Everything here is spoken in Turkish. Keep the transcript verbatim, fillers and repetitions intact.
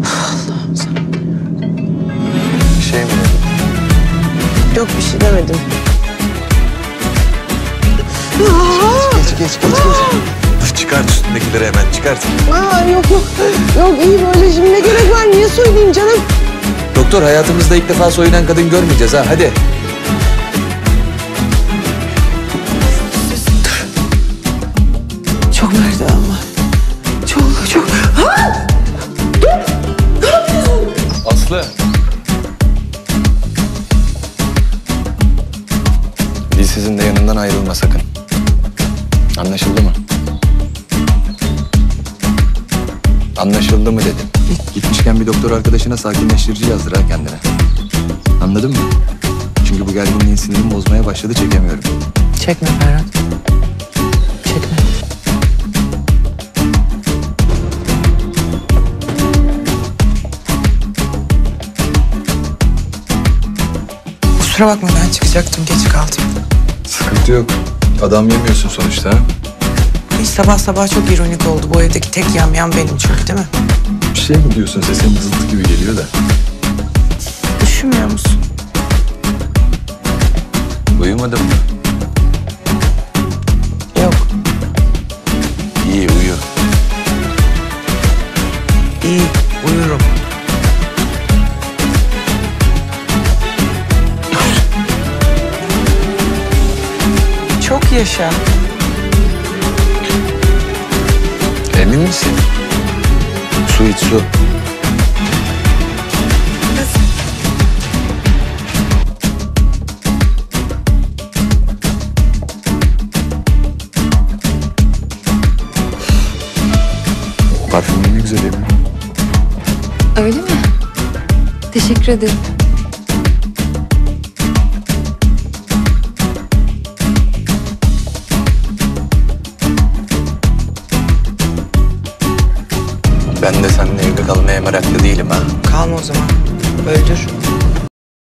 Allah'ım sen. Bir şey mi dedin? Yok bir şey demedim. Geç, geç, geç, geç, geç. Çıkart üstündekileri hemen, çıkart. Aa, yok yok. Yok iyi böyle şimdi ne gerek var? Niye söyleyeyim canım? Doktor, hayatımızda ilk defa soyunan kadın görmeyeceğiz ha, hadi. Çok verdi ama. Çok çok. Ha! Dur! Ne yapıyorsun? Aslı. Dilsiz'in de yanından ayrılma sakın. Anlaşıldı mı? Anlaşıldı mı dedim. Gitmişken bir doktor arkadaşına sakinleştirici yazdır ha kendine. Anladın mı? Çünkü bu gerginliğin sinirimi bozmaya başladı, çekemiyorum. Çekme Ferhat. Çekme. Kusura bakma ben çıkacaktım geç kaldım. Sıkıntı yok. Adam yemiyorsun sonuçta ha? Hiç sabah sabah çok ironik oldu. Bu evdeki tek yamyam benim çünkü değil mi? Bir şey mi diyorsun? Sesin vızıltı gibi geliyor da. Düşünmüyor musun? Uyumadın mı? Yok. İyi, uyu. İyi uyurum. Çok yaşa. Emin misin? Su iç, su. Parfümün ne güzel Emin. Öyle mi? Teşekkür ederim. Ben de seninle evde kalmaya meraklı değilim ha. Kalma o zaman. Öldür.